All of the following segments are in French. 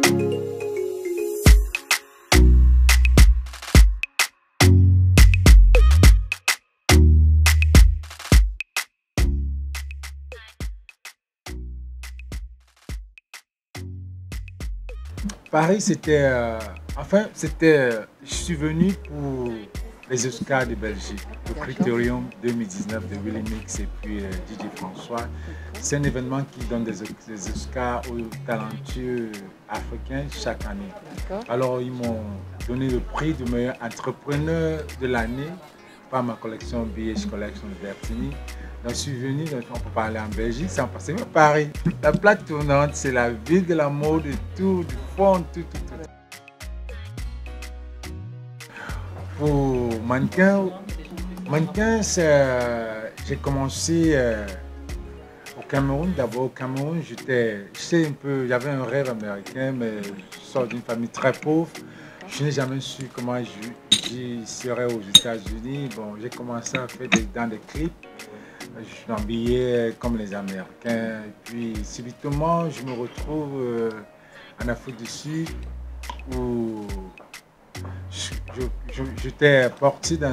Paris, c'était, je suis venu pour les Oscars de Belgique, le Critérium 2019 de Willy Mix et puis Didier François. C'est un événement qui donne des Oscars aux talentueux africains chaque année. Alors, ils m'ont donné le prix du meilleur entrepreneur de l'année par ma collection BH Collection de Bertini. Donc, je suis venu, donc on peut parler en Belgique, sans passer par Paris. La plaque tournante, c'est la ville de la mode, et tout, du fond, tout. Pour mannequin, j'ai commencé au Cameroun. D'abord, au Cameroun, j'avais un rêve américain, mais je sors d'une famille très pauvre. Je n'ai jamais su comment j'y serais aux États-Unis. Bon, j'ai commencé à faire dans des clips. Je suis habillé comme les Américains. Et puis, subitement, je me retrouve en Afrique du Sud où j'étais parti dans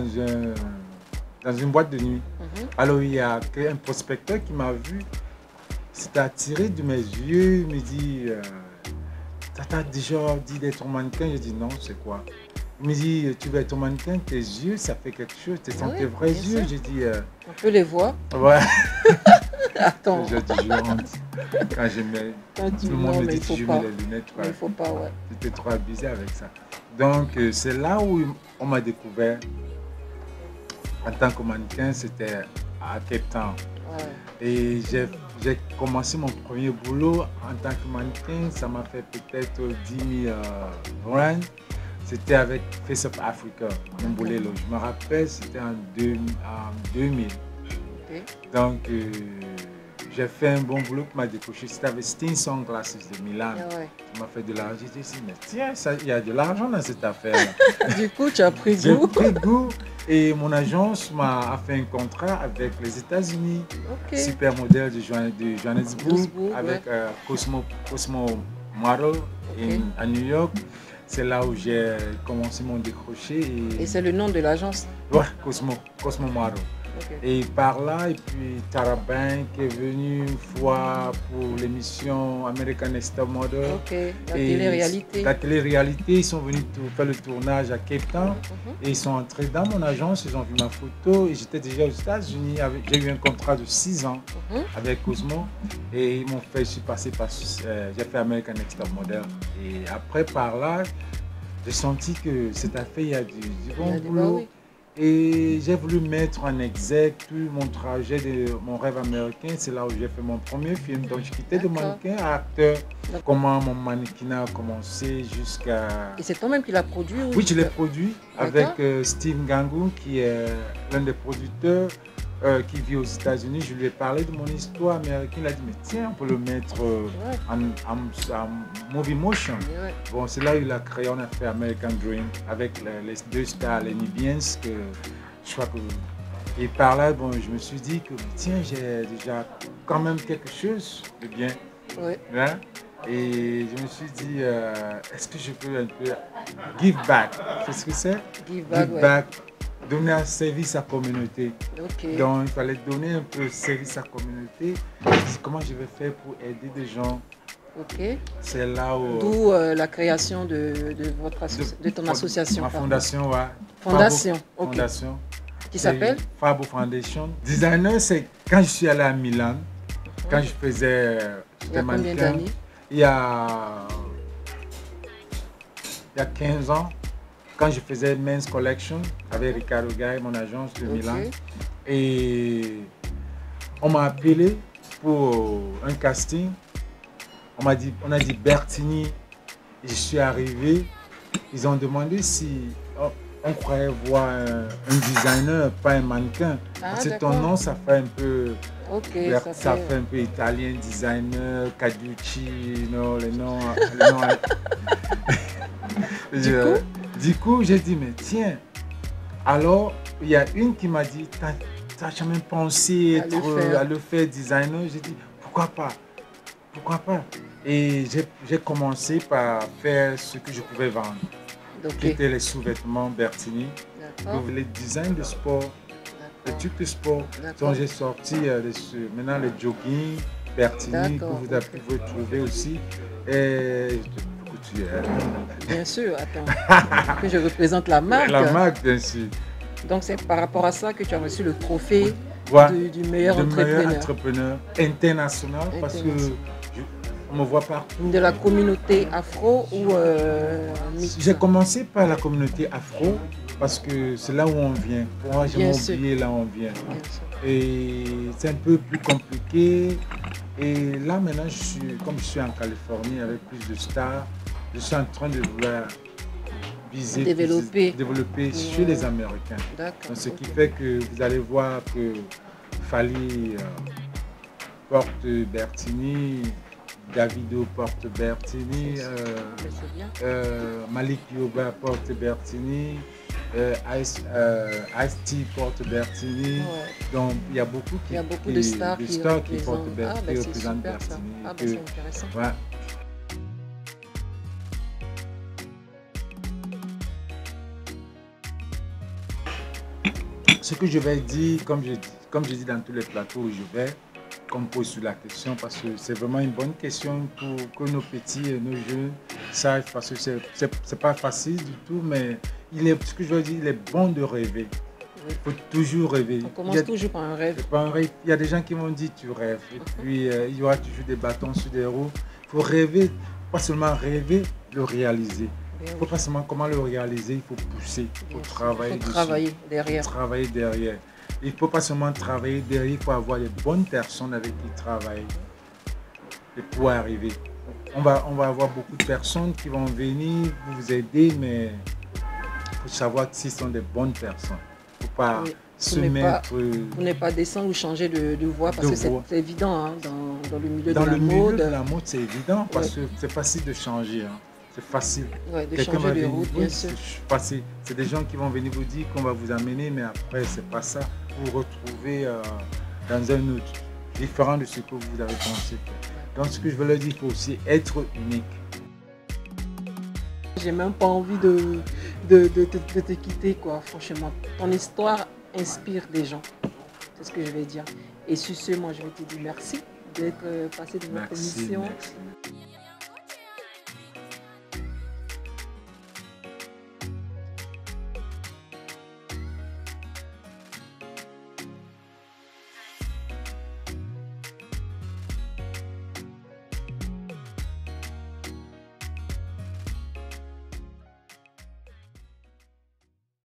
une boîte de nuit. Alors, il y a un prospecteur qui m'a vu. S'est attiré de mes yeux. Il me dit t'as déjà dit d'être mannequin? Je dis non, c'est quoi? Il me dit, tu veux être mannequin, tes yeux, ça fait quelque chose, tes vrais yeux. J'ai dit... On peut les voir. Ouais. Attends. J'ai dit, je honte. Quand je mets... Tout le monde me dit que je mets les lunettes. Il ne faut pas, ouais. J'étais trop abusé avec ça. Donc, c'est là où on m'a découvert. En tant que mannequin, c'était à Cape Town. Ouais. Et j'ai commencé mon premier boulot en tant que mannequin. Ça m'a fait peut-être 10 000 rands. C'était avec Face of Africa, mon boulot. Je me rappelle, c'était en 2000. Okay. Donc, j'ai fait un bon boulot qui m'a décoché. C'était avec Steen Sunglasses de Milan. Ouais. Qui m'a fait de l'argent. J'ai dit, mais tiens, il y a de l'argent dans cette affaire-là. Du coup, tu as pris goût. J'ai pris goût. Et mon agence m'a fait un contrat avec les États-Unis. Okay. Supermodèle de Johannesburg, avec Cosmo Model à New York. C'est là où j'ai commencé mon décroché. Et c'est le nom de l'agence? Ouais, Cosmo Model. Okay. Et par là, et puis Tara Bank est venu une fois pour l'émission American Next Top Model. Ok, la télé-réalité. La télé-réalité, ils sont venus faire le tournage à Cape Town et ils sont entrés dans mon agence, ils ont vu ma photo et j'étais déjà aux États-Unis. J'ai eu un contrat de 6 ans avec Cosmo et ils m'ont fait, je suis passé par, j'ai fait American Next Top Model. Et après, par là, j'ai senti que cette affaire, il y a du bon boulot. Oui. Et j'ai voulu mettre en exergue tout mon trajet de mon rêve américain. C'est là où j'ai fait mon premier film. Donc, je quittais de mannequin à acteur. Comment mon mannequinat a commencé jusqu'à... Et c'est toi-même qui l'as produit? Oui, je l'ai produit avec Steve Ngannou, qui est l'un des producteurs qui vit aux États-Unis. Je lui ai parlé de mon histoire américaine. Il a dit, mais tiens, on peut le mettre en movie motion. Ouais. Bon, c'est là où il a créé, on a fait American Dream avec les deux stars, les Nubians, que je crois que... Et par là, bon, je me suis dit que, tiens, j'ai déjà quand même quelque chose de bien. Ouais. Hein? Et je me suis dit, est-ce que je peux un peu give back? C'est ce que c'est? Give back. Donner un service à la communauté. Okay. Donc, il fallait donner un peu de service à la communauté. Comment je vais faire pour aider des gens? Ok. C'est là où... D'où la création de ton association. Ma fondation, ouais. Fondation, ok. Fondation. Qui s'appelle? Fabo Foundation. Designer, c'est quand je suis allé à Milan, quand je faisais... Il y a combien d'années? Il y a 15 ans. Quand je faisais Men's Collection avec Ricardo Gay, mon agence de Milan. Et on m'a appelé pour un casting. On a dit Bertini. Et je suis arrivé. Ils ont demandé si on croyait voir un designer, pas un mannequin. Parce que ton nom, ça fait un peu... ça fait un peu italien, designer, Caducci, les noms. Du coup, j'ai dit, mais tiens, alors, il y a une qui m'a dit, t'as jamais pensé à le faire designer? J'ai dit, pourquoi pas? Et j'ai commencé par faire ce que je pouvais vendre, qui Ok. étaient les sous-vêtements Bertini, D'accord. les designs de sport, les D'accord. trucs de sport. D'accord. Donc j'ai sorti maintenant les jogging Bertini que D'accord. vous Ok. pouvez trouver aussi. Et couture. Bien sûr, attends. Que je représente la marque. La marque, bien sûr. Donc c'est par rapport à ça que tu as reçu le trophée Voilà, du meilleur de meilleur entrepreneur. entrepreneur international parce que on me voit partout. De la communauté afro ou mixte? J'ai commencé par la communauté afro parce que c'est là où on vient. Pour moi, j'ai oublié là où on vient. Et c'est un peu plus compliqué. Et là, maintenant, comme je suis en Californie avec plus de stars, je suis en train de vouloir viser, développer chez les Américains. Donc, ce qui fait que vous allez voir que Fally porte Bertini, Davido porte Bertini, Malik Yoba porte Bertini, Ice-T porte Bertini. Ouais. Donc il y a beaucoup de stars qui portent Bertini, qui représentent Bertini. Ah, c'est intéressant. Ouais. Ce que je vais dire, comme je dis dans tous les plateaux où je vais, qu'on me pose sur la question, parce que c'est vraiment une bonne question pour que nos petits et nos jeunes sachent, parce que c'est pas facile du tout, mais ce que je veux dire, il est bon de rêver. Il faut toujours rêver. On commence toujours par un rêve. Il y a des gens qui m'ont dit tu rêves, et puis il y aura toujours des bâtons sur des roues. Il faut rêver, pas seulement rêver, le réaliser. Il ne faut pas seulement comment le réaliser, il faut pousser, il faut travailler dessus. Derrière. Travailler derrière. Il ne faut pas seulement travailler derrière, il faut avoir les bonnes personnes avec qui travailler et pouvoir arriver. On va avoir beaucoup de personnes qui vont venir vous aider, mais il faut savoir que ce sont des bonnes personnes. Il ne faut pas se mettre... Vous n'êtes pas descendre ou changer de voie, parce que c'est évident hein, dans le milieu de la mode. Dans le milieu de la mode, c'est évident, parce que c'est facile de changer. Hein. C'est facile. Ouais, de changer de route, bien sûr. C'est des gens qui vont venir vous dire qu'on va vous amener, mais après, c'est pas ça. Vous vous retrouvez dans un autre, différent de ce que vous avez pensé. Donc, ce que je veux leur dire, il faut aussi être unique. J'ai même pas envie de te quitter, quoi, franchement. Ton histoire inspire des gens. C'est ce que je vais dire. Et sur ce, moi, je vais te dire merci d'être passé de notre émission. Merci.